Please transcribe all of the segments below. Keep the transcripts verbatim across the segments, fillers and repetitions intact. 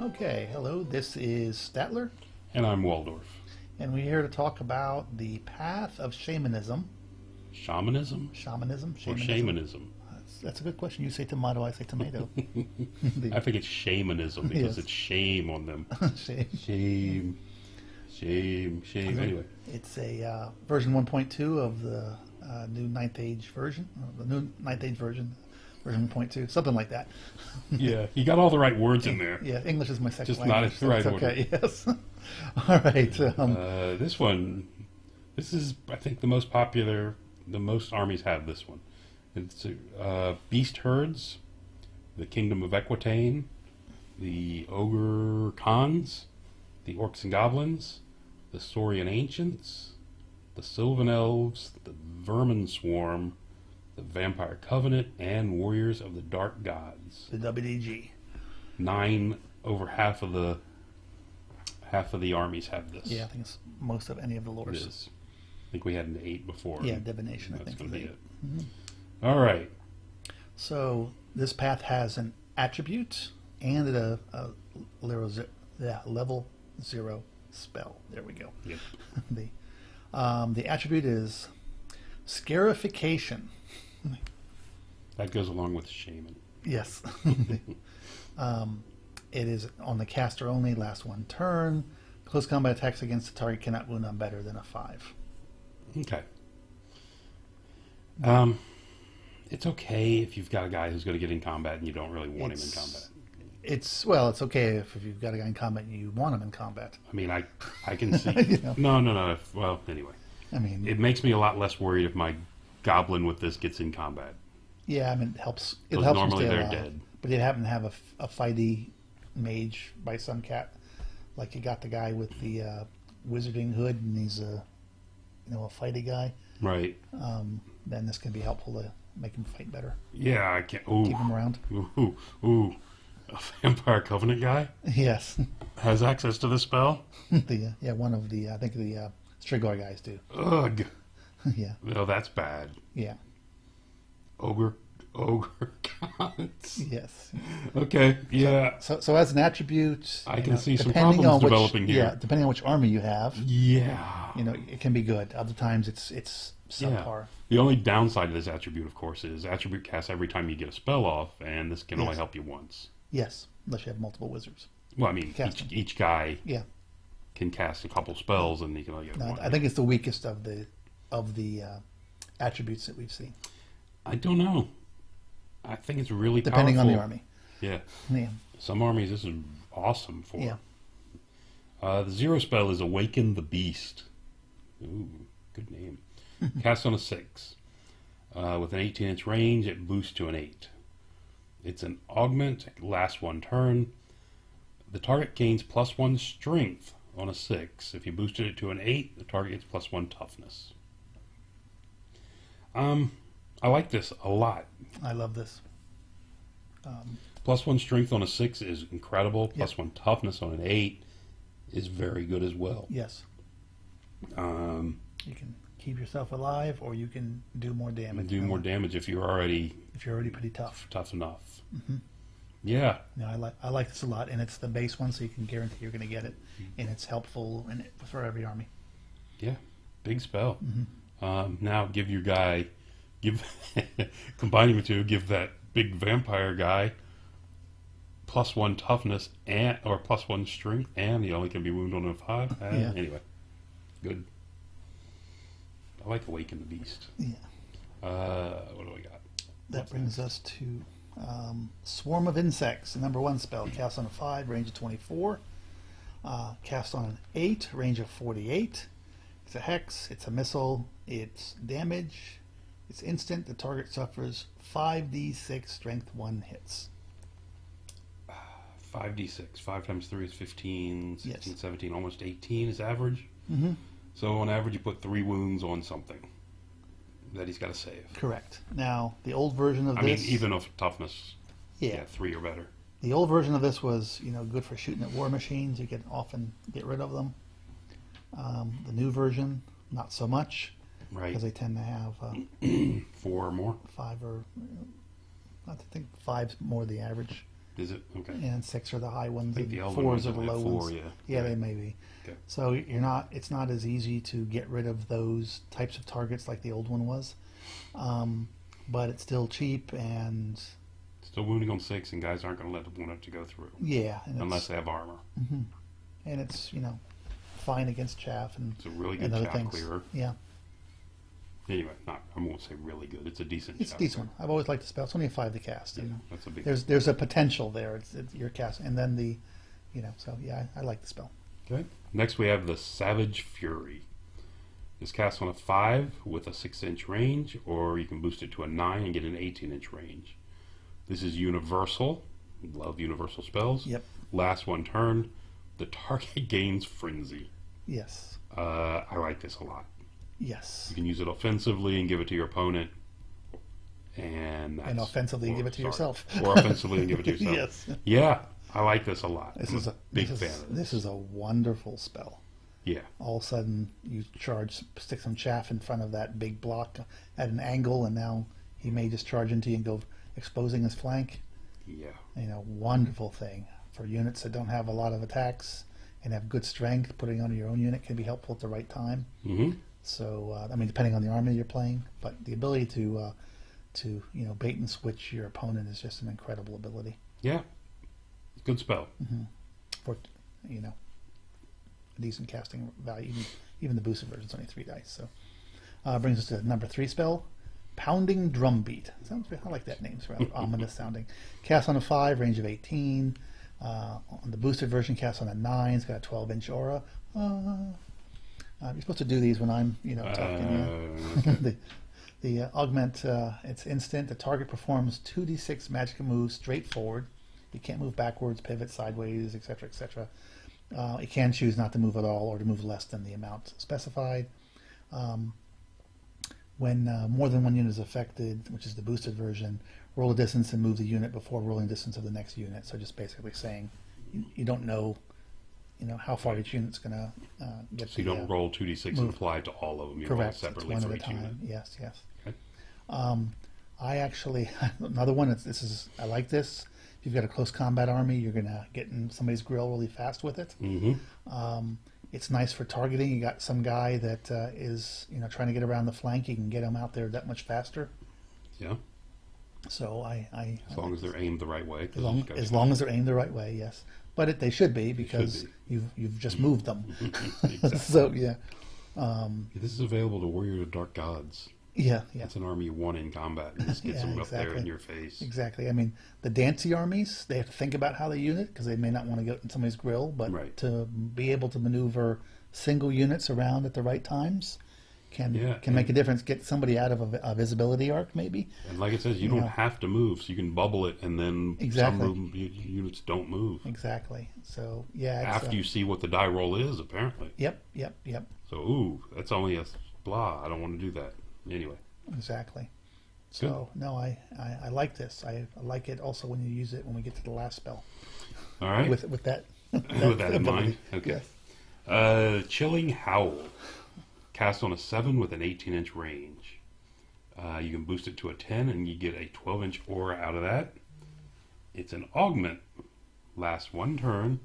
Okay, hello, this is Statler, And I'm Waldorf. and we're here to talk about the path of shamanism. Shamanism Shamanism? or shamanism? That's, that's a good question. You say tomato, I say tomato. I think it's shamanism because Yes. it's shame on them. Shame. Shame, shame, shame. Anyway, It's a uh, version one point two of the uh, new Ninth Age version, or the new Ninth Age version, version one point two, something like that. yeah, you got all the right words in there. Yeah, English is my second Just not language. in the right so it's okay, yes. All right. Um, Uh, this one, this is I think the most popular. The most armies have this one. It's uh, Beast Herds, the Kingdom of Equitaine, the Ogre Khans, the Orcs and Goblins, the Saurian Ancients, the Sylvan Elves, the Vermin Swarm, the Vampire Covenant, and Warriors of the Dark Gods. the W D G. Nine over half of the half of the armies have this. Yeah, I think it's most of any of the It lores. is. I think we had an eight before. Yeah, divination, I That's think. going to is be eight. it. All right. So this path has an attribute and a, a level, ze- yeah, level zero spell. There we go. Yep. the um, the attribute is scarification. That goes along with shaman. Yes. um, it is on the caster only. Last one turn. Close combat attacks against the target cannot wound on better than a five. Okay. Um, it's okay if you've got a guy who's going to get in combat and you don't really want him in It's- combat. It's well, it's okay if, if you've got a guy in combat and you want him in combat. I mean, I I can see. You know. No, no, no. If, well, anyway, I mean, it makes me a lot less worried if my goblin with this gets in combat. yeah, I mean, it helps. It Because helps normally them stay they're alive. dead. But you happen to have a, f- a fighty mage by some cat, like you got the guy with the uh, wizarding hood, and he's a you know a fighty guy. Right. Um, then this can be helpful to make him fight better, Yeah, I can't. Ooh, keep him around. ooh, ooh, ooh. A Vampire Covenant guy Yes, has access to this spell? the uh, yeah one of the I think the uh, Strigoi guys do. Ugh. yeah, No, that's bad. yeah, Ogre, ogre counts. yes. Okay, yeah, So so as an attribute, I you can know, see some depending problems on which- developing here. Yeah, depending on which army you have, yeah. you know, it can be good. Other times it's it's subpar. The only downside of this attribute, of course, is attribute casts every time you get a spell off, and this can only Yes. help you once. Yes, unless you have multiple wizards. Well, I mean, Cast each, them. each guy Yeah. can cast a couple spells, and he can only get No, one. I think it's the weakest of the of the uh, attributes that we've seen, I don't know. I think it's really depending on the powerful. army. Yeah, Yeah, some armies this is awesome for. yeah. Uh, the zero spell is Awaken the Beast. Ooh, good name. Cast on a six. Uh, with an eighteen inch range, it boosts to an eight. It's an augment, it lasts one turn. The target gains plus one strength on a six. If you boosted it to an eight, the target gets plus one toughness. Um, I like this a lot. I love this. Um, Plus one strength on a six is incredible. Plus Yep. one toughness on an eight is very good as well. yes, Um, you can keep yourself alive, or you can do more damage. do more damage if you're already if you're already pretty tough. tough enough. Mhm. Yeah, No, I like I like this a lot, and it's the base one, so you can guarantee you're going to get it, and it's helpful in it for every army. yeah, big spell. Mhm. Um, now give your guy, give combining the two, give that big vampire guy plus one toughness and or plus one strength, and he only can be wounded on a five. Uh, Yeah. Anyway, good. I like Awaken the Beast. Yeah. Uh, what do we got? That What's brings us to um, Swarm of Insects, the number one spell. Cast on a five, range of twenty-four. Uh, cast on an eight, range of forty-eight. It's a hex, it's a missile, it's damage, it's instant. The target suffers five d six strength one hits. five d six. five times three is fifteen, sixteen, Yes. seventeen, almost eighteen is average. Mm-hmm. So on average, you put three wounds on something that he's got to save. Correct. Now, the old version of I mean, this. even of toughness, yeah, yeah, three or better. the old version of this was, you know, good for shooting at war machines. You could often get rid of them. Um, the new version, not so much, Right. because they tend to have uh, Four or more. five or I think five's more the average Is it? Okay. and six are the high ones, I think and the Elven fours ones are the only low have four, ones. yeah. Yeah, Okay. they may be. Okay. So you're not. It's not as easy to get rid of those types of targets like the old one was, um, but it's still cheap and Still wounding on six, and guys aren't going to let the one up to go through yeah, and unless it's, they have armor. and it's you know fine against chaff and, It's a really good and other chaff things. clearer. Yeah, Anyway, not I won't say really good. It's a decent. it's a chaff decent clearer. one. I've always liked the spell. It's only a five to cast. Yeah, And that's a big. there's there's a potential there. It's, it's your cast, and then the, you know. So yeah, I, I like the spell. Okay. Next, we have the Savage Fury. This casts on a five with a six-inch range, or you can boost it to a nine and get an eighteen-inch range. This is universal. Love universal spells. Yep. Last one turn, the target gains Frenzy. Yes. Uh, I like this a lot. Yes. You can use it offensively and give it to your opponent, and that's, And offensively or- give it to sorry. yourself. or offensively and give it to yourself. Yes. Yeah, I like this a lot. This I'm is a big this fan is, of this. this is a wonderful spell. Yeah, All of a sudden, you charge, stick some chaff in front of that big block at an angle, and now he may just charge into you and go exposing his flank. yeah. You know, wonderful thing for units that don't have a lot of attacks and have good strength. Putting on your own unit can be helpful at the right time. hmm So, uh, I mean, depending on the army you're playing, but the ability to uh, to you know bait and switch your opponent is just an incredible ability Yeah, good spell. for you know a decent casting value. Even, even the boosted version's only three dice. So, uh, brings us to number three spell, Pounding Drumbeat. Sounds I like that name. It's rather ominous sounding. Cast on a five, range of eighteen. Uh, on the boosted version, cast on a nine. It's got a twelve-inch aura. Uh, uh, you're supposed to do these when I'm, you know, talking. Yeah. Uh, the the uh, augment, uh, it's instant. The target performs two d six magic moves straight forward. You can't move backwards, pivot, sideways, et cetera, et cetera. Uh, you can choose not to move at all or to move less than the amount specified. Um, when uh, more than one unit is affected, which is the boosted version, roll a distance and move the unit before rolling distance of the next unit. So just basically saying you, you don't know, you know, how far each unit's going to uh, get. so you the, don't uh, roll two d six and apply it to all of them. You roll it Correct. It's separately one for at a each unit. time. Yes, yes. Okay. Um, I actually another one. It's, this is I like this. If you've got a close combat army, you're gonna get in somebody's grill really fast with it. hmm Um, it's nice for targeting. You got some guy that uh, is you know trying to get around the flank. You can get him out there that much faster. Yeah, So I, I as long as they're aimed the right way. 'cause as long, it's got- as long as they're aimed the right way, yes. But it, they should be because be. you've you've just moved them. Exactly. So yeah, um, This is available to Warrior of Dark Gods. yeah, yeah. That's an army you won in combat. And just gets Yeah, them up there exactly. in your face. Exactly. I mean, the Dancy armies, they have to think about how they unit because they may not want to get in somebody's grill, but Right. to be able to maneuver single units around at the right times can Yeah, can make a and- difference. Get somebody out of a, a visibility arc, maybe. And like it says, you don't Yeah. have to move, so you can bubble it, and then Exactly. some move, u- units don't move Exactly. So yeah. It's, after uh, you see what the die roll is. Apparently, Yep. Yep. Yep. so ooh, that's only a blah. I don't want to do that anyway. Exactly. So no, I, I, I like this. I, I like it also when you use it when we get to the last spell All right, with with that. with that in ability. mind, okay. Yes. Uh, Chilling Howl, cast on a seven with an eighteen-inch range. Uh, you can boost it to a ten, and you get a twelve-inch aura out of that. It's an augment. Lasts one turn.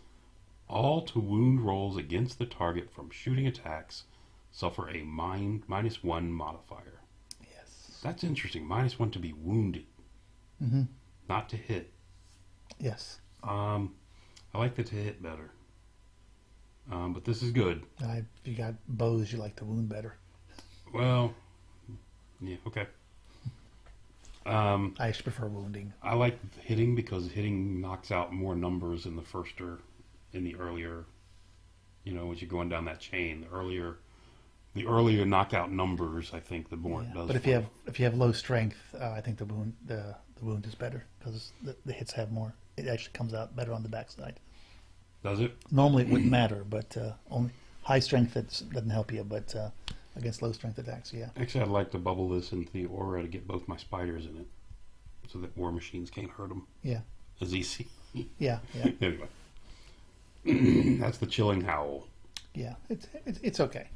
All to wound rolls against the target from shooting attacks suffer a min- minus one modifier. Yes. That's interesting. Minus one to be wounded, Mm-hmm. not to hit. Yes. Um, I like the to hit better. Um, but this is good. I, if you got bows, you like the wound better. Well, yeah, okay. Um, I actually prefer wounding. I like hitting because hitting knocks out more numbers in the first or in the earlier, you know, as you're going down that chain. The earlier, the earlier knockout numbers, I think, the more Yeah. it does. But if for you have if you have low strength, uh, I think the wound the the wound is better because the, the hits have more. It actually comes out better on the backside. does it? Normally it wouldn't matter, but uh, only high strength it's, doesn't help you. But uh, against low strength attacks, yeah. Actually, I'd like to bubble this into the aura to get both my spiders in it, so that war machines can't hurt them Yeah, as easy. yeah, yeah, Anyway, that's the Chilling Howl. yeah. It's it's, it's okay.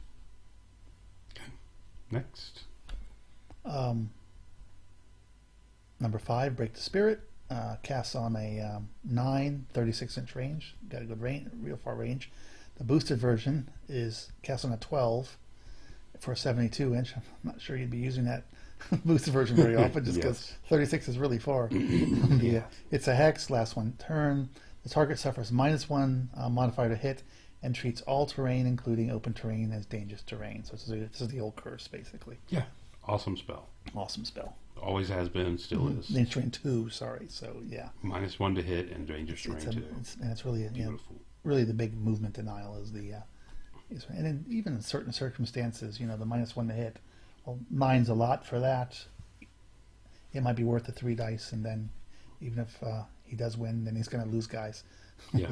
Next, Um, number five, Break the Spirit. Uh, casts on a um, nine, thirty-six inch range. Got a good range, real far range. The boosted version is cast on a twelve for a seventy-two inch. I'm not sure you'd be using that boosted version very often, just because Yes. thirty-six is really far. Yeah, it's a hex. Last one turn. The target suffers minus one uh, modifier to hit, and treats all terrain, including open terrain, as dangerous terrain. So this is, a, this is the old curse, basically. Yeah. Awesome spell. Awesome spell. Always has been, still is. Dangerous terrain two. Sorry. So yeah, Minus one to hit and dangerous terrain it's, a, two. it's and it's really you know, Beautiful. really the big movement denial is the. Uh, is, and in, even in certain circumstances, you know, the minus one to hit, well, nine's a lot for that. It might be worth the three dice, and then even if uh, he does win, then he's going to lose guys. Yeah.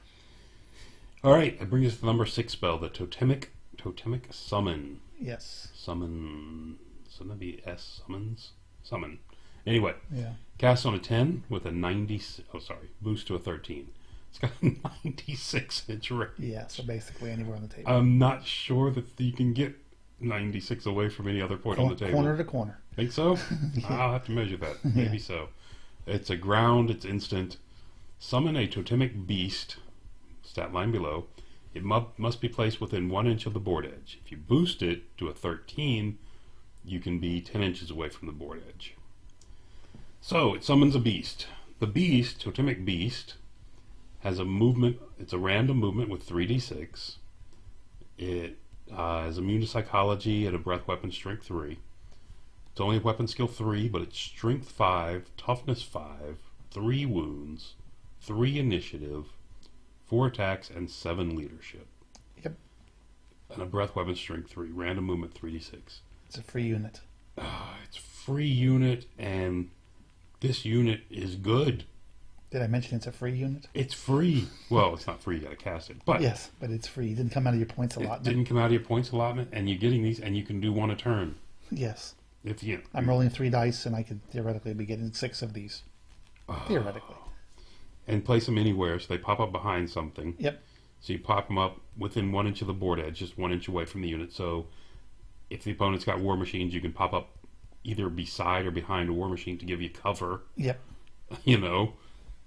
All right, that brings us to the number six spell, the Totemic Totemic Summon. Yes. Summon. Shouldn't that be S? Summons? Summon. Anyway, Yeah. cast on a ten with a ninety. Oh, sorry. Boost to a thirteen. It's got a ninety-six inch range. Yeah. So basically, anywhere on the table. I'm not sure that you can get ninety-six away from any other point Cor- on the table. corner to corner. Think so? I'll have to measure that. Maybe so. It's a ground. It's instant. Summon a totemic beast. Stat line below. It mu- must be placed within one inch of the board edge. If you boost it to a thirteen, you can be ten inches away from the board edge. So it summons a beast. The beast, totemic beast, has a movement. It's a random movement with three d six. It uh, is immune to psychology and a breath weapon strength three. It's only weapon skill three, but it's strength five, toughness five, three wounds, three initiative, four attacks, and seven leadership. Yep. And a breath weapon strength three, random movement three d six. It's a free unit. Uh, it's free unit, and this unit is good. Did I mention it's a free unit? It's free. Well, it's not free. You got to cast it, but Yes, but it's free. It didn't come out of your points it allotment. didn't come out of your points allotment, and you're getting these, and you can do one a turn. Yes. If you, I'm rolling three dice, and I could theoretically be getting six of these. Theoretically. and place them anywhere, so they pop up behind something. Yep. So you pop them up within one inch of the board edge, just one inch away from the unit. So if the opponent's got war machines, you can pop up either beside or behind a war machine to give you cover. Yep. You know,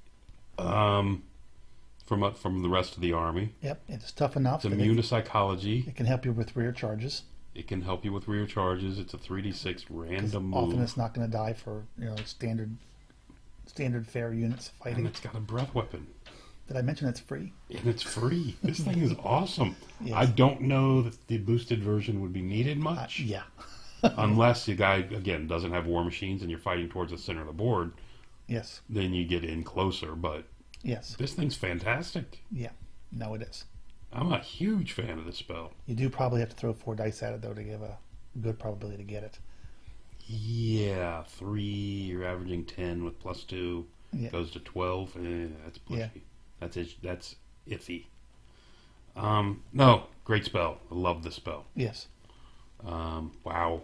um, from uh, from the rest of the army. Yep. It's tough enough. It's that immune it, to psychology. it can help you with rear charges. It can help you with rear charges. It's a three d six 'Cause random move. often it's not going to die for you know standard standard fair units And fighting. it's got a breath weapon. Did I mention it's free? And it's free. This thing is awesome. Yes. I don't know that the boosted version would be needed Uh, much. yeah. Unless the guy, again, doesn't have war machines and you're fighting towards the center of the board, Yes. then you get in closer. But Yes. this thing's fantastic. Yeah. No, it is. I'm a huge fan of this spell. You do probably have to throw four dice at it though to give a good probability to get it. Yeah, three, you're averaging ten with plus two. Yeah. Goes to twelve. Eh, that's pushy. Yeah. That's it, that's iffy. Um, no, great spell. I love this spell. Yes. Um, wow.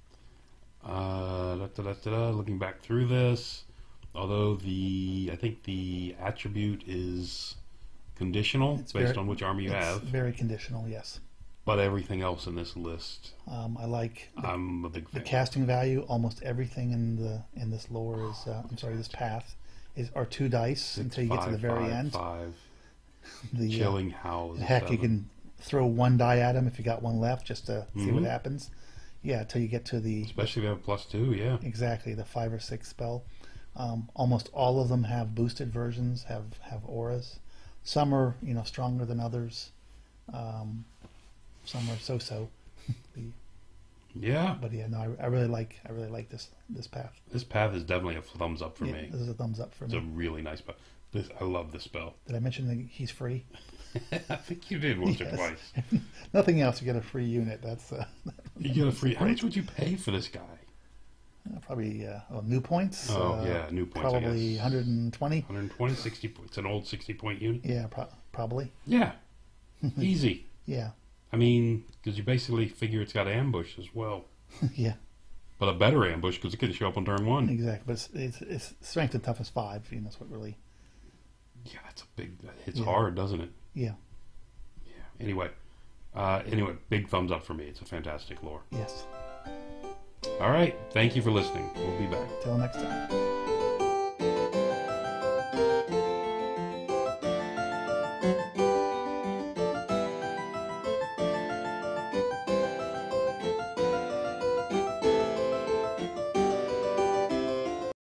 Uh, da, da, da, da, da, looking back through this, although the I think the attribute is conditional It's based very- on which army you It's have, very conditional. Yes. but everything else in this list, Um, I like the, I'm a big the fan. casting value. Almost everything in the in this lore is uh, I'm sorry, this path is are two dice Six, until you get to five, the very five, end. Five. The, uh, Chilling Howl. is a heck, you seven. can throw one die at him if you got one left, just to see what Mhm. happens. Yeah, until you get to the Especially if you have a plus two, yeah. exactly the five or six spell. Um, almost all of them have boosted versions, have have auras. Some are you know stronger than others. Um, some are so-so. The- Yeah. but yeah, no, I, I really like I really like this this path. This path is definitely a thumbs up for Yeah, me. this is a thumbs up for It's me. a really nice spell. This I love this spell. Did I mention that he's free? I think you did once or Yes. twice. Nothing else, you get a free unit. That's uh, You get a free. How much would you pay for this guy? probably uh, oh, new points. Oh, uh, yeah, new points, I Probably guess. one hundred twenty. one twenty, sixty points. It's an old sixty point unit. Yeah, pro- probably. Yeah. Easy. Yeah, I mean, because you basically figure it's got ambush as well. yeah, But a better ambush because it can show up on turn one. exactly. But it's, it's, it's strength and toughness five. You know, that's what really. Yeah, that's a big. That hits Yeah. hard, doesn't it? Yeah. Yeah. Anyway. Uh, anyway, big thumbs up for me. It's a fantastic lore. Yes. All right. Thank you for listening. We'll be back. Till next time.